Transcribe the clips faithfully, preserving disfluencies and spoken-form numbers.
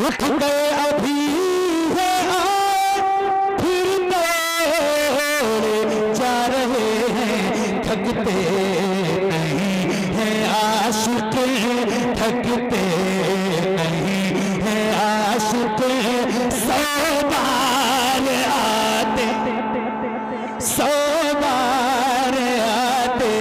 उठ गए अभी है आए फिर दौड़े जा रहे हैं, थकते नहीं हैं आशिक, थकते नहीं हैं आशिक। सौ बार आते सौ बार आते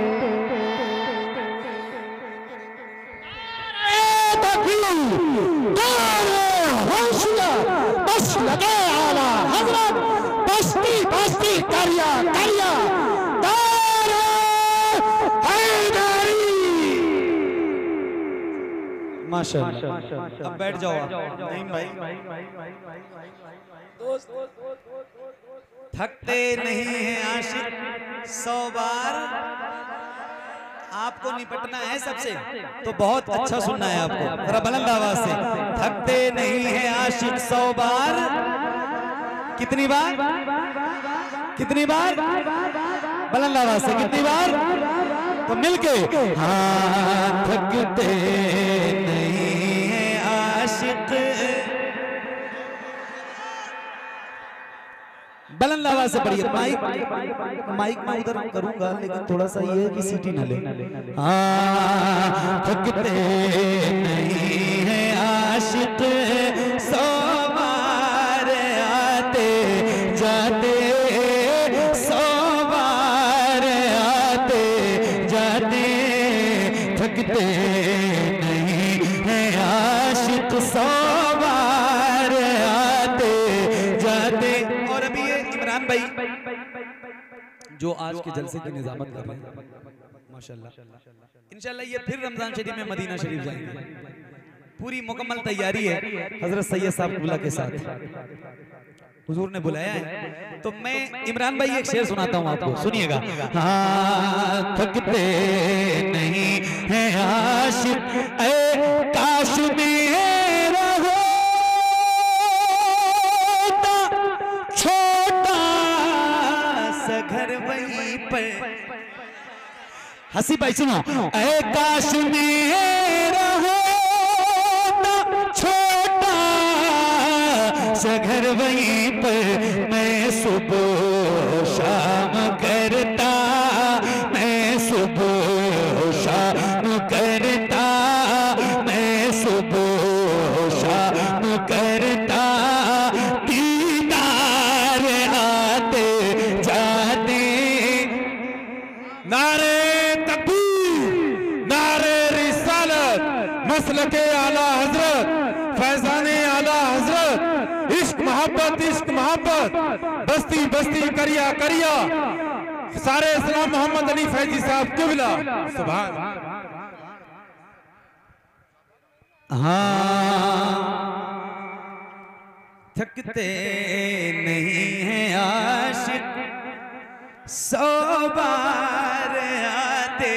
बस लगे आला हजरत, बस्ती बस्ती करिया करिया माशाअल्लाह। अब बैठ जाओ आप। नहीं भाई, थकते नहीं हैं आशिक सौ बार। आपको निपटना है सबसे, तो बहुत अच्छा सुनना है आपको, जरा बुलंद आवाज से। थकते नहीं हैं आशिक सौ बार। कितनी बार? कितनी बार? बुलंद आवाज से कितनी बार? तो मिलके हाँ, थकते नहीं हैं आशिक। बुलंद आवाज से पढ़िए। माइक माइक मैं उधर करूंगा, लेकिन थोड़ा सा ये है कि सीटी न ले। हाँ, थकते नहीं हैं आशिक सौ बार आते जाते, सौ बार आते जाते, थकते नहीं हैं आशिक सौ बार आते जाते। और अभी ये इमरान भाई जो आज के जलसे की निजामत कर रहे हैं माशाल्लाह, इंशाल्लाह ये फिर रमजान शरीफ में मदीना शरीफ जाएंगे। पूरी मुकम्मल तैयारी है हजरत सैयद साहब कुबला के साथ, हुजूर ने बुलाया है। तो मैं इमरान भाई एक शेर सुनाता हूँ आपको, सुनिएगा। हाँ, थकते नहीं हैं आशिक ऐ काश मेरा होता छोटा सा घर वहीं पर। हंसी भाई सुनो। ऐ काश मेरा होता छोटा सा घर वहीं पर, मैं सुबह शाम करता, मैं सुबह शाम करता, मैं सुबह शाम करता, दीदार आते जाते। नारे तकबीर, नारे रिसालत, मसलके आला हजरत, फैजाने आला हजरत, इश्क मोहब्बत इश्क मोहब्बत, बस्ती बस्ती करिया करिया, सारे इस्लाम मोहम्मद अली फैजी साहब किबला। सुभान। हाँ, थकते नहीं हैं आशिक सौ बार आते,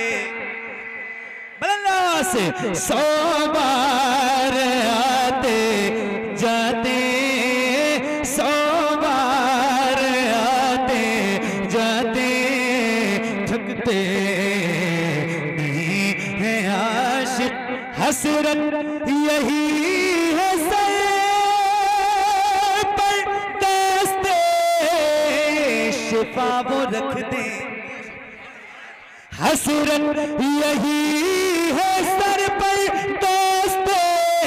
बुलंद से सौ बार आते जाते, सौ बार आते जाते, थकते नहीं हैं आशिक। हसरत यही है सर पर दस्ते शिफा वो रख दे। हसरत यही है सर पर दोस्ते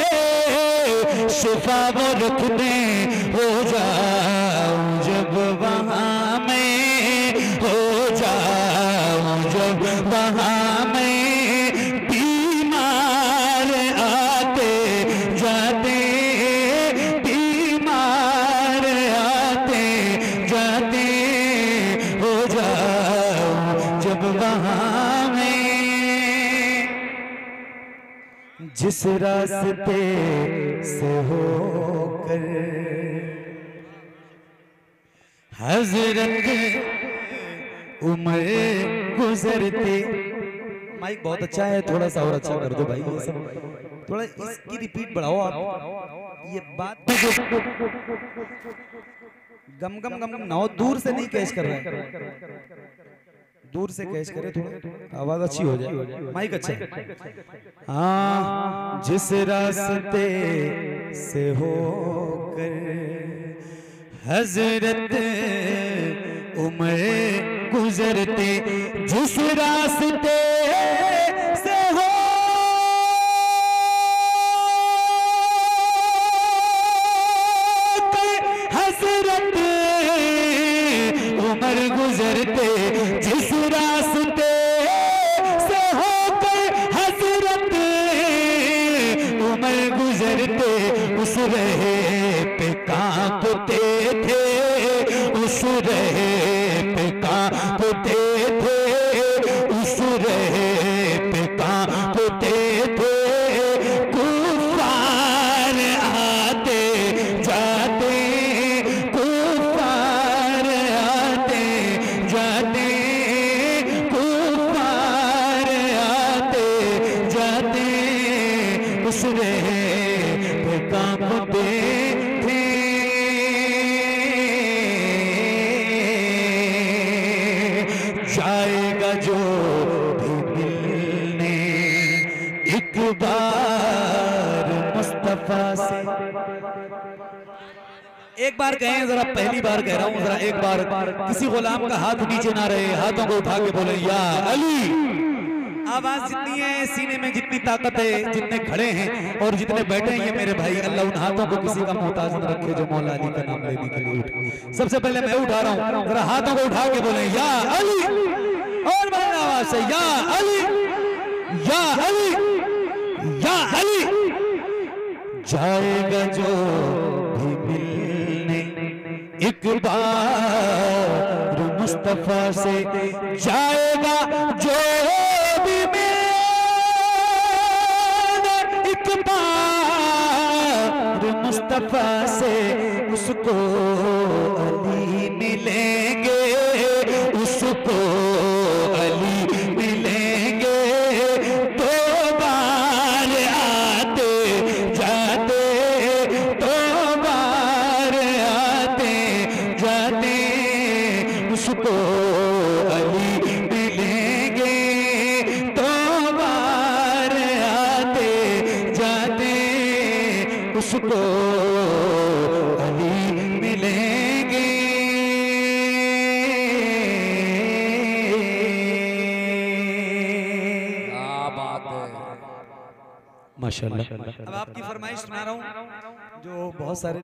शिफा वो रख दे। हो जाऊं जब वहां में, हो जाऊं जब वहां में, बीमार आते जाते, बीमार आते जाते, हो जाऊं जब वहां में। जिस रास्ते से होकर हजरत उमर गुजरते। माइक बहुत अच्छा है, थोड़ा सा और अच्छा कर दो भाई। ये सब थोड़ा इसकी रिपीट बढ़ाओ आप। ये बात गम गम गम गम ना हो, दूर से नहीं कैच कर रहा है, दूर से कैच करे, थोड़ा आवाज अच्छी हो जाए, माइक अच्छा है। हाँ, जिस रास्ते से होकर हजरत उमर गुजरते जिस रास्ते से हो हजरत उमर गुजरते जिस रास्ते से होकर हजरत उमर गुजरते उस रहे पे कांपते थे, उस रहे पे कांपते थे, उस रहे पे कांपते थे। कुफार आते जाते, कुफार आते जाते, कुफार आते जाते, उस रहे पे कांपते थे। जाएगा जो भी मिलने एक बार मुस्तफा से। एक बार कहें, जरा पहली बार कह रहा हूं, जरा एक बार किसी गुलाम का हाथ नीचे ना रहे, हाथों को उठा के बोले या अली। आवाज जितनी है, सीने में जितनी ताकत है, जितने खड़े हैं और जितने बैठे हैं, ये मेरे भाई, अल्लाह उन हाथों को किसी का मोहताज न रखे जो मौला अली का नाम लेने के लिए उठे। सबसे पहले मैं उठा रहा हूं, जरा हाथों को उठा के बोले या अली, और बड़ी आवाज से या अली, या अली, या अली। जाएगा जो भी मिलने एक बार मुस्तफा से, जाएगा जो भी मिलने एक बार मुस्तफा से, उसको अली मिलेंगे, उसको अली मिलेंगे। दो बार आते जाते, दो बार आते जाते, उसको अली मिलेंगे। दो बार आते जाते, उसको अली मिलेंगे। माशाल्लाह। अब आपकी फरमाइश सुना रहा हूं जो बहुत सारे